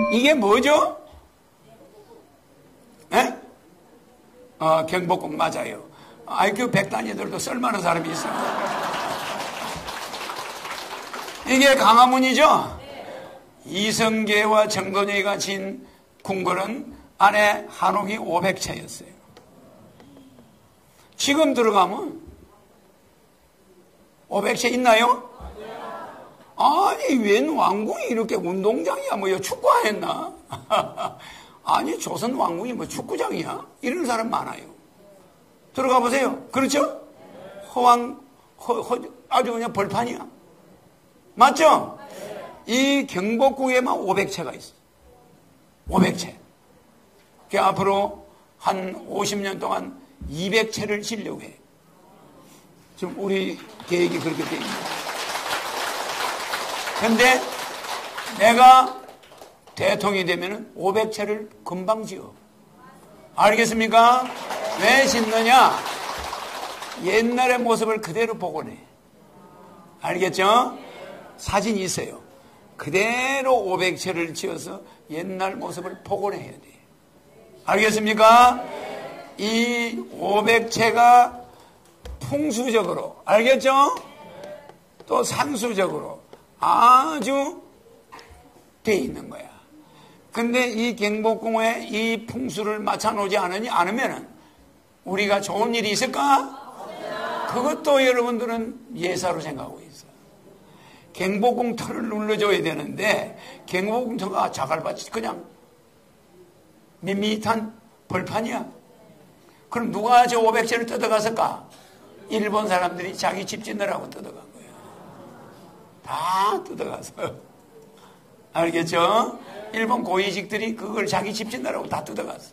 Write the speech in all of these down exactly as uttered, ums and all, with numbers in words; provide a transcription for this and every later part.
이게 뭐죠? 예? 어, 경복궁 맞아요. 아이큐 백 단위들도 쓸만한 사람이 있습니다. 이게 강화문이죠? 이성계와 정돈이가 진 궁궐은 안에 한옥이 오백 채였어요. 지금 들어가면 오백 채 있나요? 아니, 웬 왕궁이 이렇게 운동장이야? 뭐, 축구하였나? 아니, 조선 왕궁이 뭐 축구장이야? 이런 사람 많아요. 들어가 보세요. 그렇죠? 허왕, 허, 허, 아주 그냥 벌판이야. 맞죠? 이 경복궁에만 오백 채가 있어. 오백 채. 그 앞으로 한 오십 년 동안 이백 채를 지려고 해. 지금 우리 계획이 그렇게 돼 있습니다. 근데 내가 대통령이 되면은 오백 채를 금방 지어. 알겠습니까? 왜 짓느냐? 옛날의 모습을 그대로 복원해. 알겠죠? 사진이 있어요. 그대로 오백 채를 지어서 옛날 모습을 복원해야 돼. 알겠습니까? 이 오백 채가 풍수적으로, 알겠죠? 또 산수적으로 아주 돼 있는 거야. 근데 이 경복궁에 이 풍수를 맞춰놓지 않으니, 않으면 우리가 좋은 일이 있을까? 그것도 여러분들은 예사로 생각하고 있어. 경복궁 털을 눌러줘야 되는데 경복궁 터가 자갈밭이 그냥 밋밋한 벌판이야. 그럼 누가 저 오백 채를 뜯어갔을까? 일본 사람들이 자기 집 짓느라고 뜯어간 거야. 다 뜯어가서. 알겠죠? 일본 고위직들이 그걸 자기 집 짓느라고 다 뜯어갔어.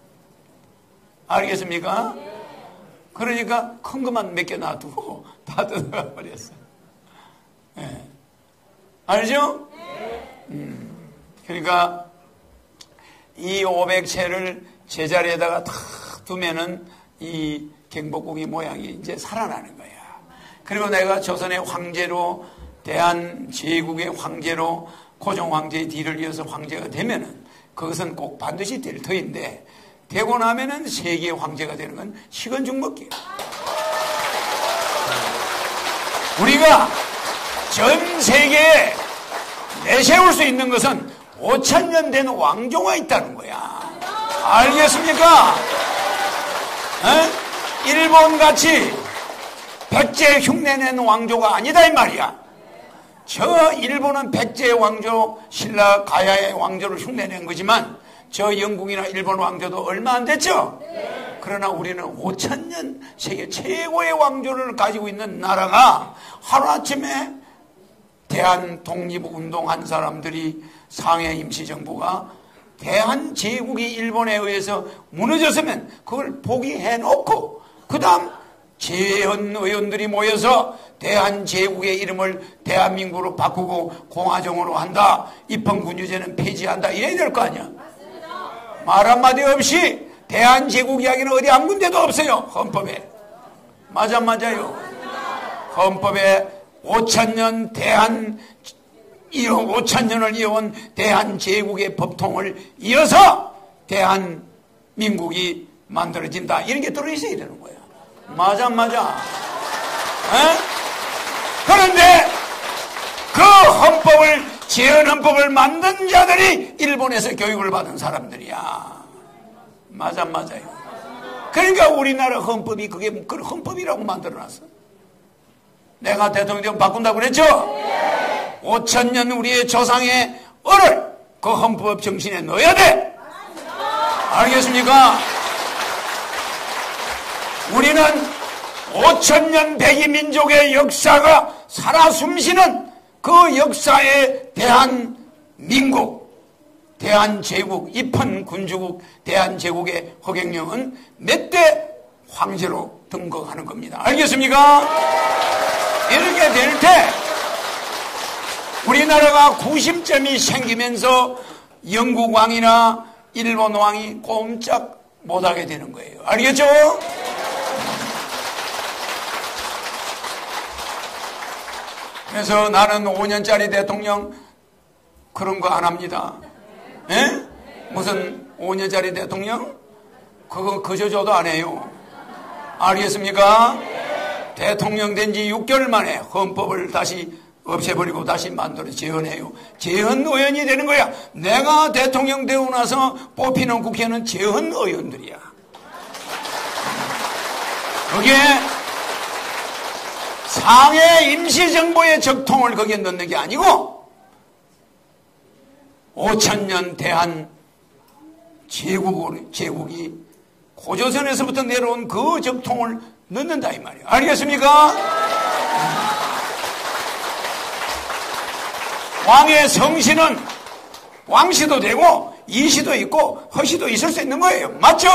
알겠습니까? 그러니까 큰 것만 몇 개 놔두고 다 뜯어가 버렸어. 네. 알죠? 음, 그러니까 이 오백 채를 제자리에다가 탁 두면은 이 경복궁의 모양이 이제 살아나는 거야. 그리고 내가 조선의 황제로, 대한 제국의 황제로 고종 황제의 뒤를 이어서 황제가 되면은 그것은 꼭 반드시 될 터인데, 되고 나면은 세계의 황제가 되는 건 식은죽먹기야. 우리가 전 세계에 내세울 수 있는 것은 오천 년 된 왕조가 있다는 거야. 알겠습니까? 에? 일본같이 백제 흉내낸 왕조가 아니다 이 말이야. 저 일본은 백제 왕조, 신라 가야의 왕조를 흉내낸 거지만 저 영국이나 일본 왕조도 얼마 안 됐죠? 네. 그러나 우리는 오천 년 세계 최고의 왕조를 가지고 있는 나라가 하루아침에 대한 독립운동한 사람들이, 상해 임시정부가 대한제국이 일본에 의해서 무너졌으면 그걸 포기해놓고 그 다음 재헌 의원들이 모여서 대한제국의 이름을 대한민국으로 바꾸고 공화정으로 한다, 입헌군주제는 폐지한다, 이래야 될 거 아니야. 말 한마디 없이 대한제국 이야기는 어디 한 군데도 없어요. 헌법에. 맞아 맞아요. 헌법에 오천 년 대한 오천 년을 이어온 대한제국의 법통을 이어서 대한민국이 만들어진다, 이런 게 들어있어야 되는 거야. 맞아 맞아. 에? 그런데 그 헌법을, 재헌헌법을 만든 자들이 일본에서 교육을 받은 사람들이야. 맞아 맞아요. 그러니까 우리나라 헌법이 그게 그 헌법이라고 만들어놨어. 내가 대통령 바꾼다고 그랬죠? 네. 오천 년 우리의 조상의 얼을 그 헌법 정신에 넣어야 돼. 알겠습니까? 우리는 오천 년 백이 민족의 역사가 살아 숨쉬는 그 역사에 대한민국, 대한제국, 입헌군주국, 대한제국의 허경영은 몇 대 황제로 등극하는 겁니다. 알겠습니까? 이렇게 될 때 우리나라가 구심점이 생기면서 영국 왕이나 일본 왕이 꼼짝 못하게 되는 거예요. 알겠죠? 그래서 나는 오 년짜리 대통령 그런 거 안 합니다. 예? 무슨 오 년짜리 대통령? 그거 그저 줘도 안 해요. 알겠습니까? 대통령 된 지 육 개월 만에 헌법을 다시 없애버리고 다시 만들어 재헌해요. 재헌의원이 되는 거야. 내가 대통령 되고 나서 뽑히는 국회는 재헌의원들이야. 그게 상해 임시정부의 적통을 거기에 넣는 게 아니고 오천 년 대한 제국, 제국이 고조선에서부터 내려온 그 적통을 넣는다 이 말이에요. 알겠습니까? 왕의 성씨는 왕씨도 되고 이씨도 있고 허씨도 있을 수 있는 거예요. 맞죠?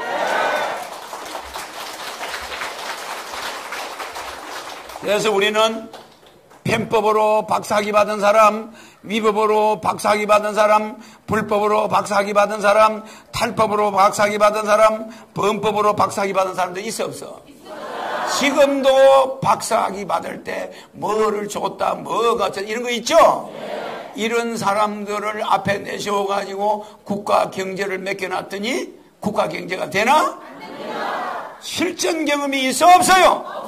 그래서 우리는 편법으로 박사학위 받은 사람, 위법으로 박사학위 받은 사람, 불법으로 박사학위 받은 사람, 탈법으로 박사학위 받은 사람, 범법으로 박사학위 받은 사람도 있어 없어? 지금도 박사학위 받을 때 뭐를 줬다 뭐가 이런 거 있죠? 이런 사람들을 앞에 내세워가지고 국가 경제를 맡겨놨더니 국가 경제가 되나? 실전 경험이 있어 없어요?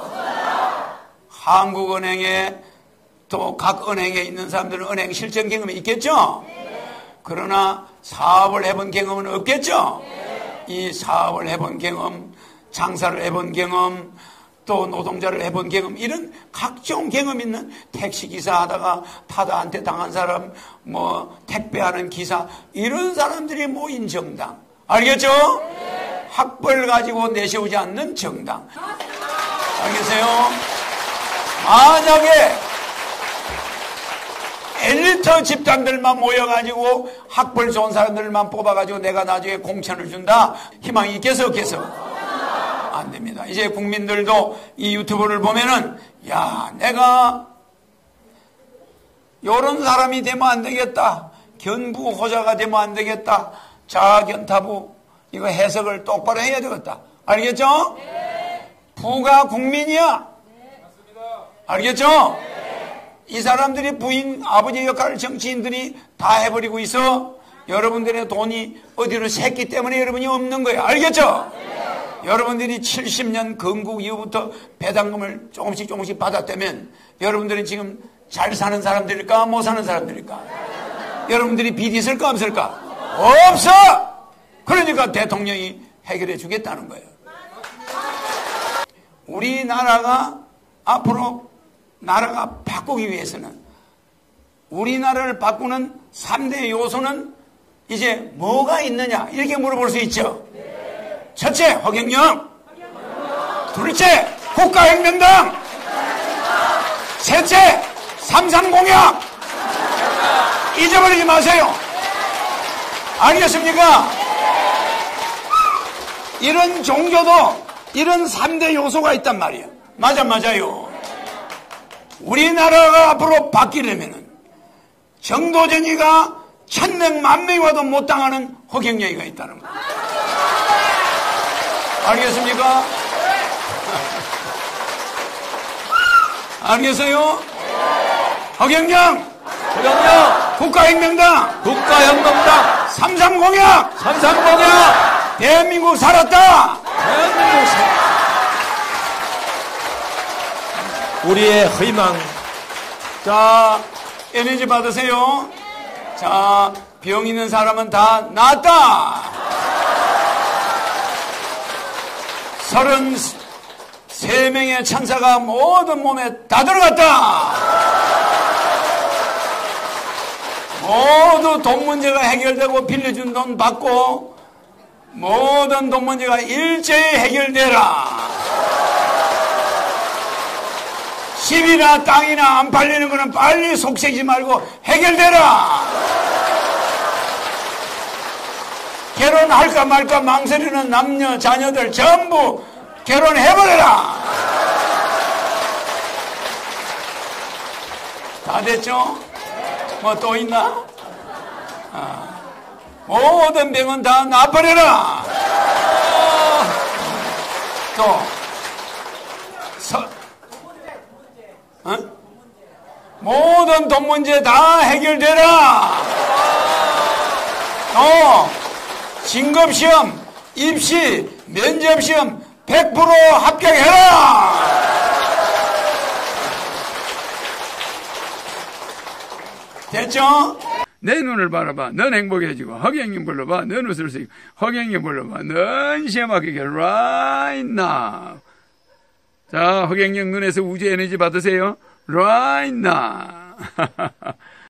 한국은행에 또 각 은행에 있는 사람들은 은행 실전 경험이 있겠죠? 그러나 사업을 해본 경험은 없겠죠? 이 사업을 해본 경험, 장사를 해본 경험, 또 노동자를 해본 경험, 이런 각종 경험 있는 택시기사 하다가 타다한테 당한 사람, 뭐 택배하는 기사, 이런 사람들이 모인 정당. 알겠죠? 학벌 가지고 내세우지 않는 정당. 알겠어요? 만약에 엘리트 집단들만 모여가지고 학벌 좋은 사람들만 뽑아가지고 내가 나중에 공천을 준다? 희망이 있겠어 없겠어? 안 됩니다. 이제 국민들도 이 유튜브를 보면은 야, 내가 요런 사람이 되면 안 되겠다. 견부호자가 되면 안 되겠다. 자견타부 이거 해석을 똑바로 해야 되겠다. 알겠죠? 네. 부가 국민이야. 네. 알겠죠? 네. 이 사람들이 부인, 아버지 역할을 정치인들이 다 해버리고 있어. 여러분들의 돈이 어디로 샜기 때문에 여러분이 없는 거예요. 알겠죠? 네. 여러분들이 칠십 년 건국 이후부터 배당금을 조금씩 조금씩 받았다면 여러분들은 지금 잘 사는 사람들일까 못 사는 사람들일까? 네. 여러분들이 빚 있을까 없을까? 없어! 그러니까 대통령이 해결해 주겠다는 거예요. 우리나라가 앞으로 나라가 바꾸기 위해서는 우리나라를 바꾸는 삼 대 요소는 이제 뭐가 있느냐 이렇게 물어볼 수 있죠. 첫째, 허경영. 둘째, 국가혁명당. 셋째, 삼삼 공약. 잊어버리지 마세요. 알겠습니까? 이런 종교도 이런 삼 대 요소가 있단 말이에요. 맞아, 맞아요. 우리나라가 앞으로 바뀌려면은 정도전이가 천명, 만명이 와도 못 당하는 허경영이가 있다는 거예요. 알겠습니까? 알겠어요? 허경영! 허경영! 국가혁명당! 국가혁명당! 삼삼 공약! 삼삼 공약! 대한민국 살았다! 대한민국 살았다! 우리의 희망. 자, 에너지 받으세요. 자, 병 있는 사람은 다 낫다. 서른세 명의 천사가 모든 몸에 다 들어갔다. 모두 돈 문제가 해결되고 빌려준 돈 받고 모든 돈 문제가 일제히 해결되라. 집이나 땅이나 안 팔리는 거는 빨리 속색이지 말고 해결되라. 결혼할까 말까 망설이는 남녀 자녀들 전부 결혼해버려라. 다 됐죠? 뭐 또 있나? 아, 모든 병은 다 놔버려라. 또 서, 어? 모든 돈 문제 다 해결되라. 어, 진급시험, 입시, 면접시험 백 퍼센트 합격해라! 됐죠? 내 눈을 바라봐. 넌 행복해지고, 허경영 불러봐. 넌 웃을 수 있고, 허경영 불러봐. 넌 시험 합격해. Right now. 자, 허경영 눈에서 우주 에너지 받으세요. Right now.